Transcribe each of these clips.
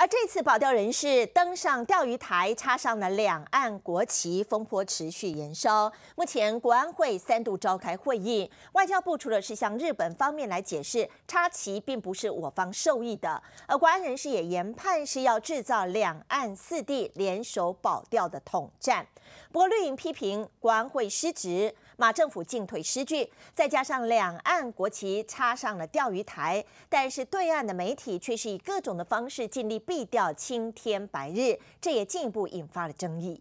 而这次保钓人士登上钓鱼台，插上了两岸国旗，风波持续延烧。目前国安会3度召开会议，外交部除了是向日本方面来解释，插旗并不是我方授意的，而国安人士也研判是要制造两岸4地联手保钓的统战。不过绿营批评国安会失职，马政府进退失据，再加上两岸国旗插上了钓鱼台，但是对岸的媒体却是以各种的方式尽力避掉青天白日，这也进一步引发了争议。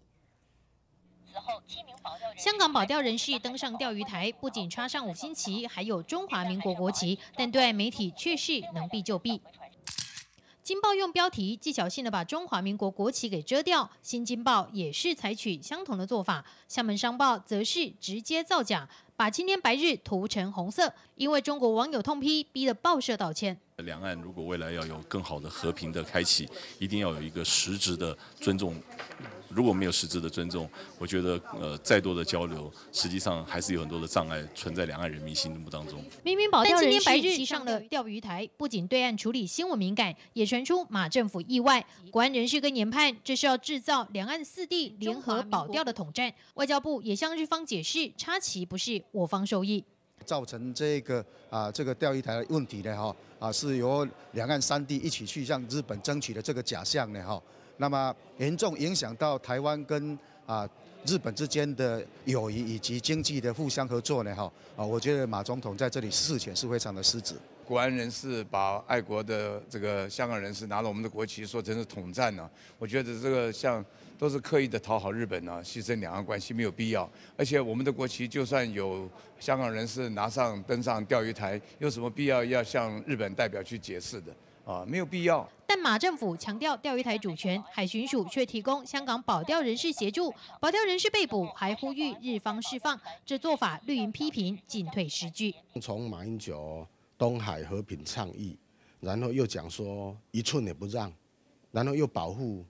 香港保钓人士登上钓鱼台，不仅插上5星旗，还有中华民国国旗，但对岸媒体却是能避就避。金报用标题技巧性的把中华民国国旗给遮掉，新京报也是采取相同的做法，厦门商报则是直接造假，把青天白日涂成红色，因为中国网友痛批，逼得报社道歉。 两岸如果未来要有更好的和平的开启，一定要有一个实质的尊重。如果没有实质的尊重，我觉得再多的交流，实际上还是有很多的障碍存在两岸人民心目当中。 明明保钓人士骑上了钓鱼台，不仅对岸处理新闻敏感，也传出马政府意外。国安人士跟研判，这是要制造两岸4地联合保钓的统战。外交部也向日方解释，插旗不是我方授意。 造成这个钓鱼台的问题呢，是由两岸3地一起去向日本争取的这个假象呢，那么严重影响到台湾跟日本之间的友谊以及经济的互相合作呢，我觉得马总统在这里事前是非常的失职。 国安人士把爱国的这个香港人士拿了我们的国旗，说成是统战呢，我觉得这个像都是刻意的讨好日本呢，牺牲两岸关系没有必要。而且我们的国旗就算有香港人士登上钓鱼台，有什么必要要向日本代表去解释的？没有必要。 但马政府强调钓鱼台主权，海巡署却提供香港保钓人士协助，保钓人士被捕，还呼吁日方释放，这做法绿营批评进退失据。 从马英九东海和平倡议，然后又讲说1寸也不让，然后又保护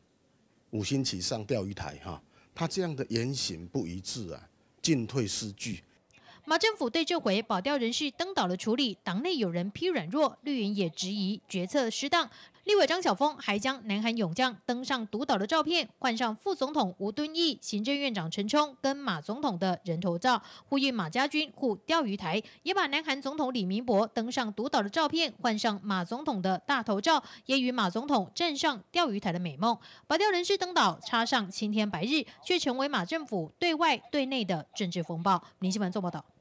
5星旗上钓鱼台，他这样的言行不一致啊，进退失据。 马政府对这回保钓人士登岛的处理，党内有人批软弱，绿营也质疑决策失当。立委张晓峰还将南韩勇将登上独岛的照片换上副总统吴敦义、行政院长陈冲跟马总统的人头照，呼吁马家军护钓鱼台，也把南韩总统李明博登上独岛的照片换上马总统的大头照，也与马总统站上钓鱼台的美梦。保钓人士登岛插上青天白日，却成为马政府对外对内的政治风暴。民新闻做报道。